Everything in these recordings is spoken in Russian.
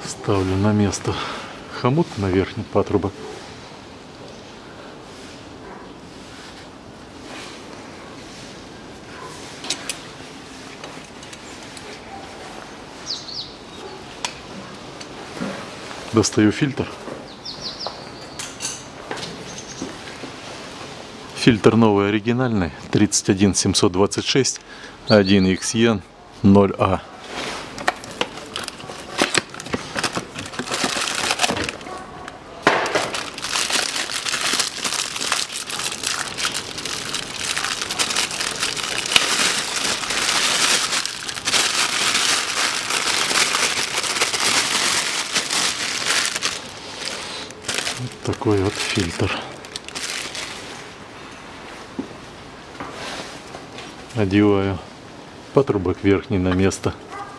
Ставлю на место хомут на верхний патрубок. Достаю фильтр. Фильтр новый оригинальный 31726 1XN 0A. Вот такой вот фильтр. Одеваю патрубок верхний на место.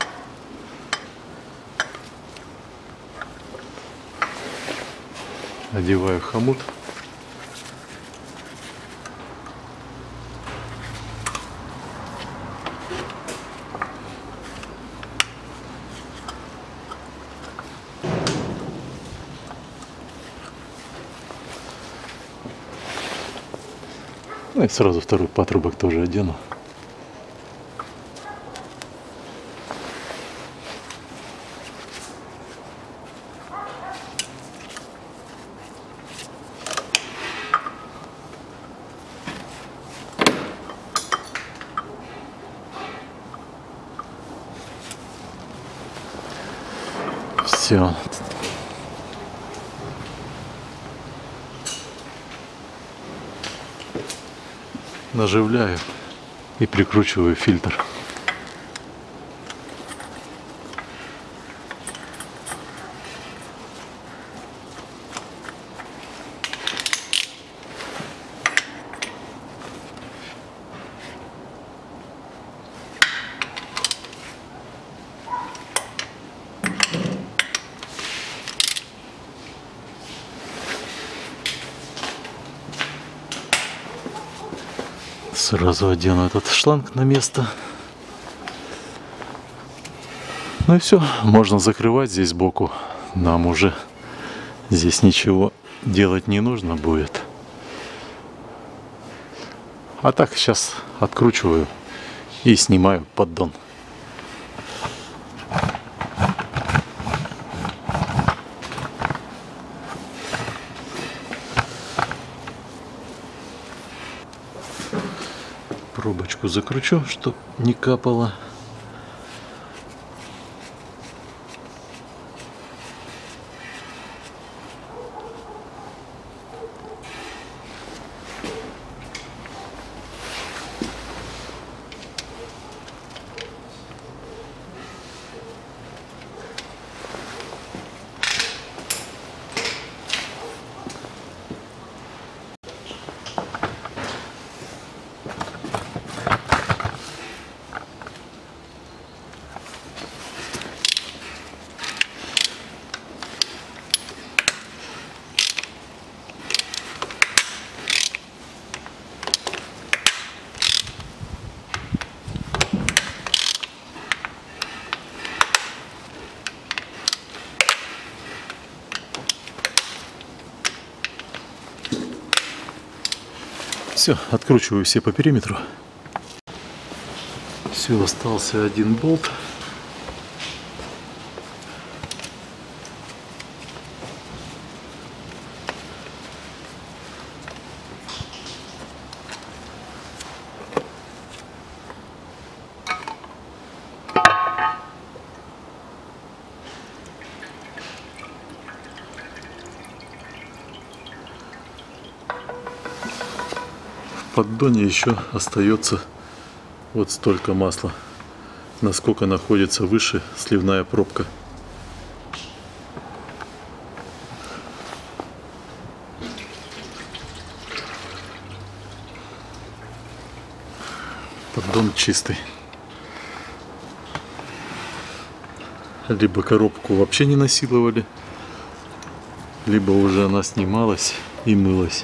Одеваю хомут. Ну и сразу второй патрубок тоже одену. Все. Наживляю и прикручиваю фильтр. Сразу одену этот шланг на место. Ну и все, можно закрывать здесь сбоку. Нам уже здесь ничего делать не нужно будет. А так сейчас откручиваю и снимаю поддон. Пробочку закручу, чтобы не капало. Все, откручиваю все по периметру. Все, остался один болт. В поддоне еще остается вот столько масла, насколько находится выше сливная пробка. Поддон чистый. Либо коробку вообще не насиловали, либо уже она снималась и мылась.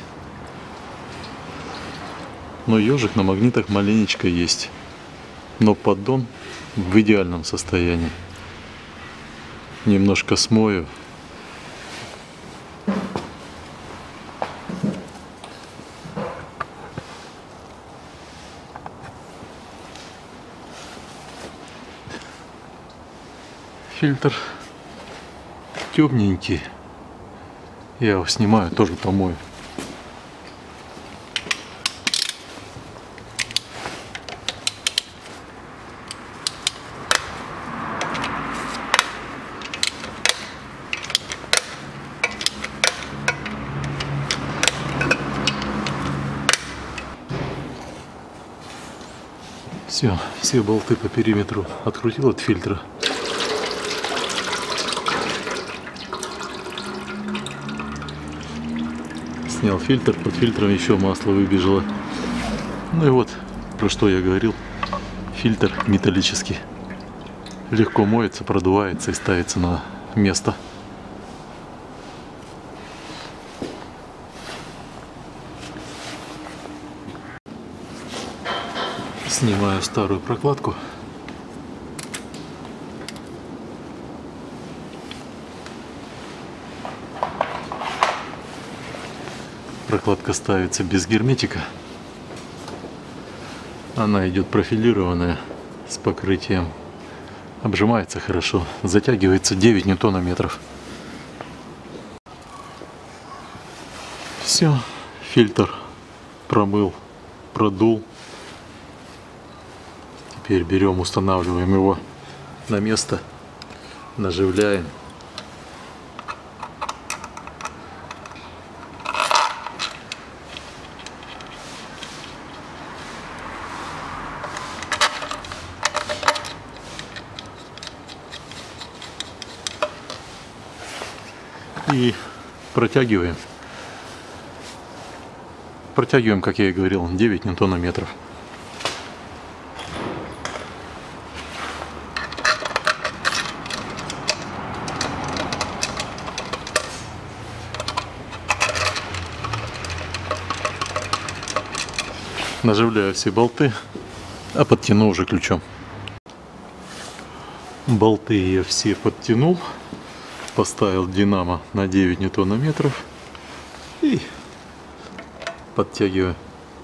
Но ежик на магнитах маленечко есть. Но поддон в идеальном состоянии. немножко смою. Фильтр темненький. Я его снимаю, тоже помою. Все болты по периметру открутил от фильтра. Снял фильтр, под фильтром еще масло выбежало. Ну и вот, про что я говорил, фильтр металлический. Легко моется, продувается и ставится на место. Снимаю старую прокладку. Прокладка ставится без герметика. Она идет профилированная с покрытием. Обжимается хорошо. Затягивается 9 ньютонометров. Все. Фильтр промыл, продул. Теперь берем, устанавливаем его на место, наживляем. И протягиваем. Протягиваем, как я и говорил, 9 ньютонометров. Наживляю все болты, а подтяну уже ключом. Болты я все подтянул, поставил динамо на 9 ньютонометров и подтягиваю.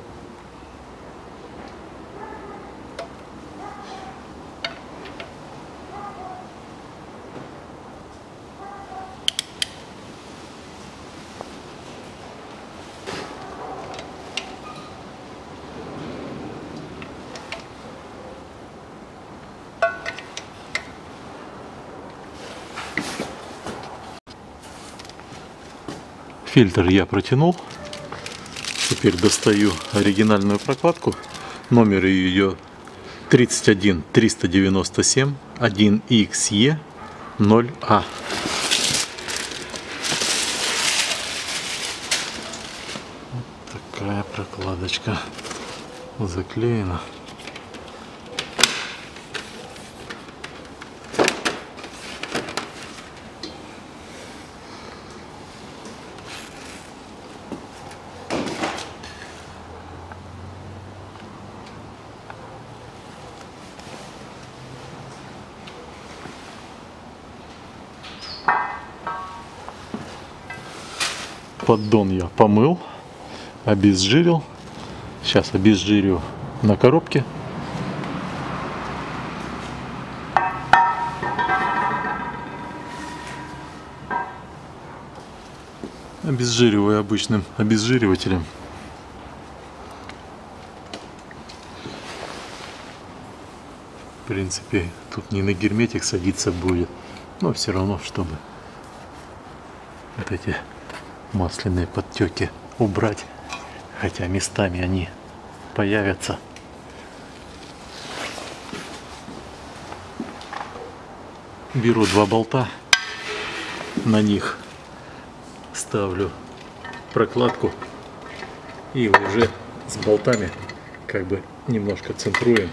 Фильтр я протянул. Теперь достаю оригинальную прокладку. Номер ее 31397 1XE0A. Вот такая прокладочка заклеена. Поддон я помыл, обезжирил. Сейчас обезжирю на коробке. Обезжириваю обычным обезжиривателем. В принципе, тут не на герметик садиться будет, но все равно, чтобы вот эти масляные подтеки убрать, хотя местами они появятся. Беру два болта, на них ставлю прокладку и уже с болтами как бы немножко центруем.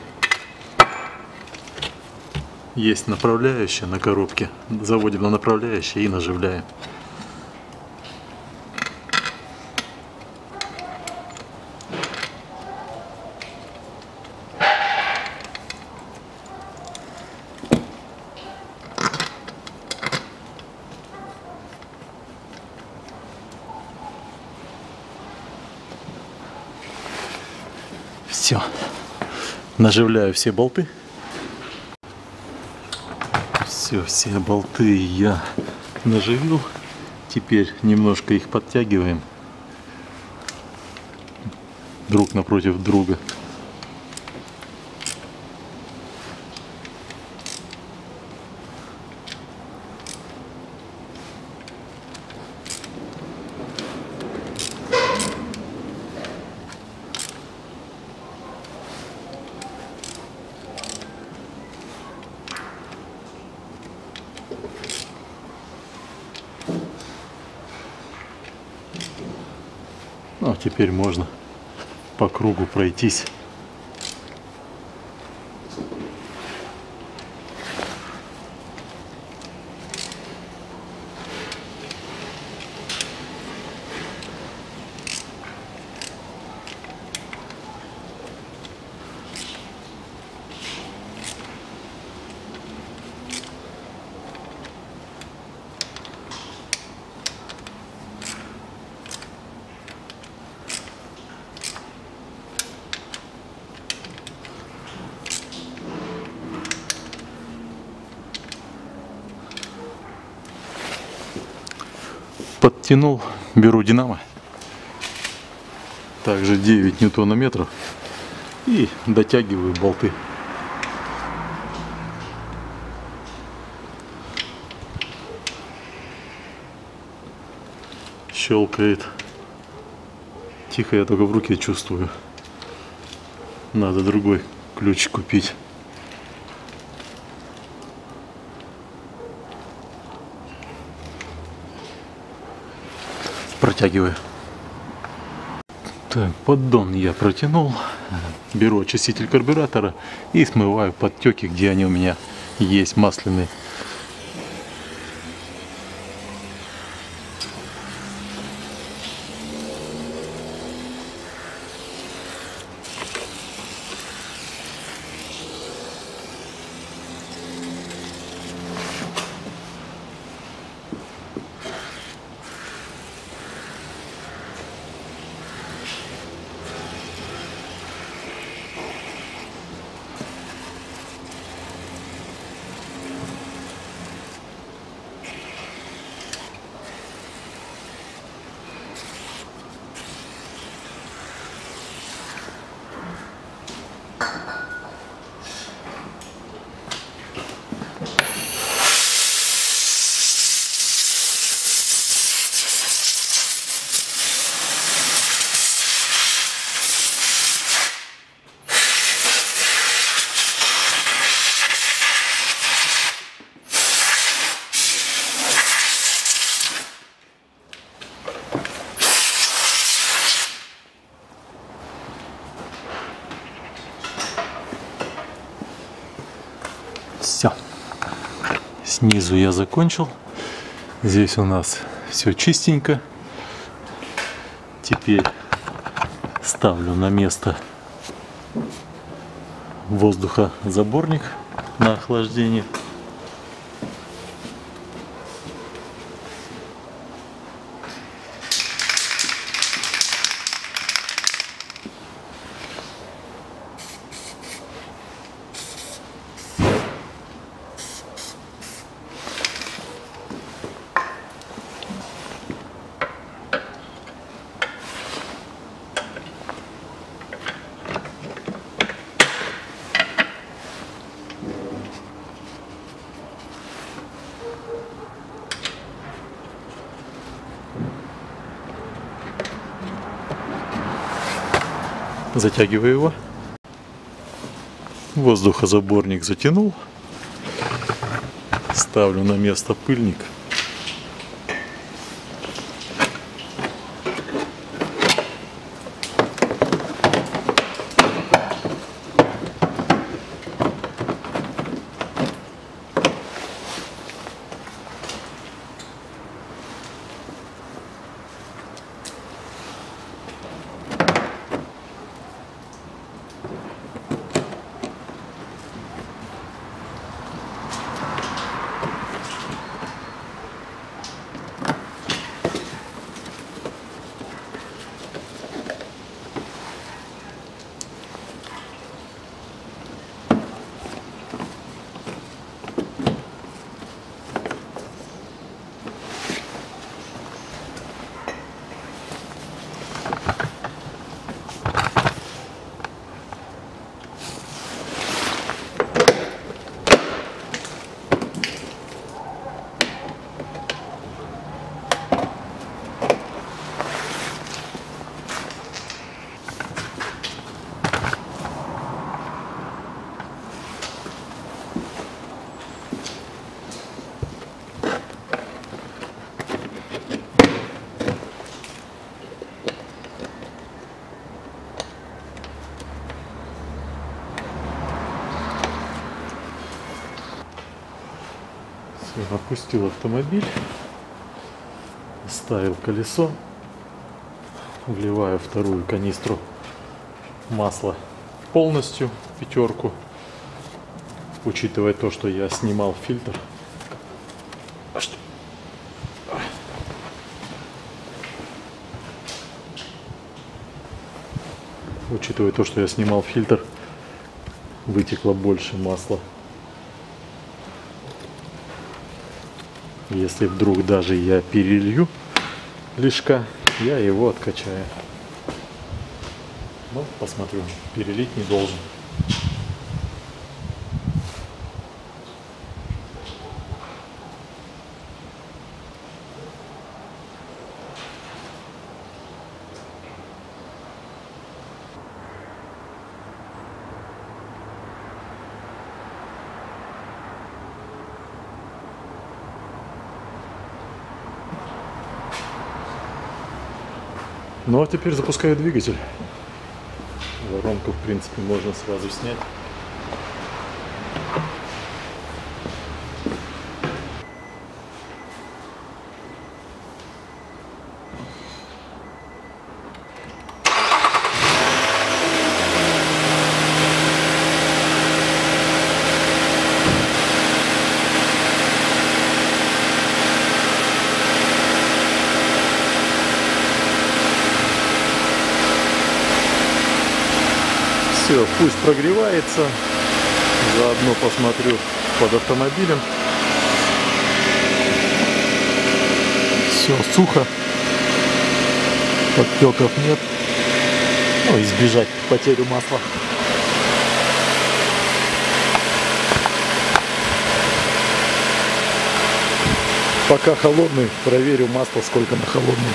Есть направляющая на коробке, заводим на направляющее и наживляем. Все. Наживляю все болты. Все болты я наживил. Теперь немножко их подтягиваем друг напротив друга. Ну, а теперь можно по кругу пройтись. Подтянул, беру динамо, также 9 ньютонометров, и дотягиваю болты. Щелкает. Тихо, я только в руке чувствую. Надо другой ключ купить. Протягиваю. Так, поддон я протянул. Беру очиститель карбюратора и смываю подтеки, где они у меня есть, масляные. Все. Снизу я закончил. Здесь у нас все чистенько. Теперь ставлю на место воздухозаборник на охлаждение. Затягиваю его. Воздухозаборник затянул. Ставлю на место пыльник. Все, опустил автомобиль, ставил колесо, вливаю вторую канистру масла полностью, пятерку, учитывая то, что я снимал фильтр. Учитывая то, что я снимал фильтр, вытекло больше масла. Если вдруг даже я перелью лишка, я его откачаю. Ну, посмотрю, перелить не должен. Ну а теперь запускаю двигатель. Воронку, в принципе, можно сразу снять. Все, пусть прогревается. Заодно посмотрю под автомобилем. Все сухо. Подтеков нет. Ну, избежать потерю масла. Пока холодный, проверю масло, сколько на холодный.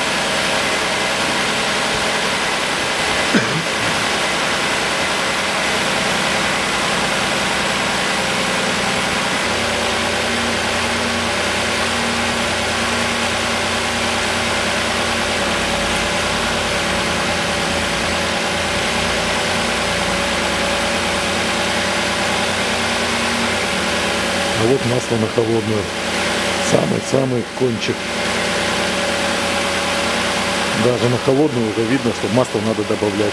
А вот масло на холодную. Самый-самый кончик. Даже на холодную уже видно, что масло надо добавлять.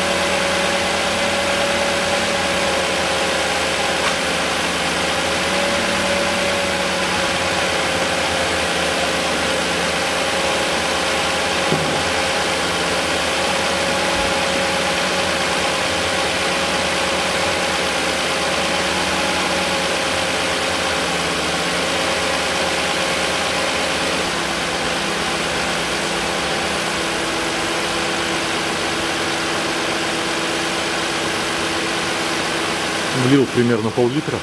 Влил примерно пол-литра.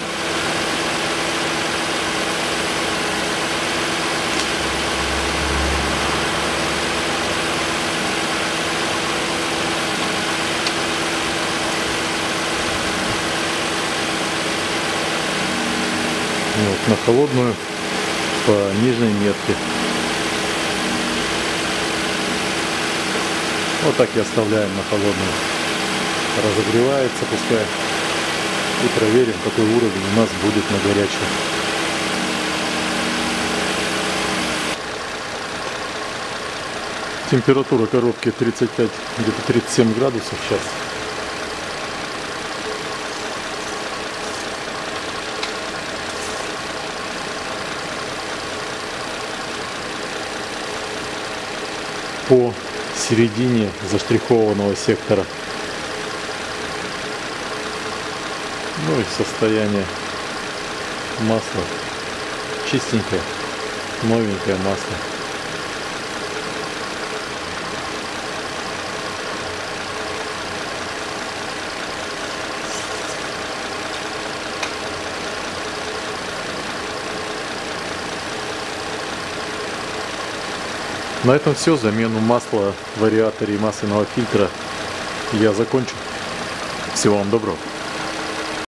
Вот, на холодную по нижней метке. Вот так и оставляем на холодную. Разогревается, пускай. И проверим, какой уровень у нас будет на горячую. Температура коробки 35, где-то 37 градусов сейчас. По середине заштрихованного сектора. Ну и состояние масла чистенькое, новенькое масло. На этом все. Замену масла в вариаторе и масляного фильтра я закончу. Всего вам доброго.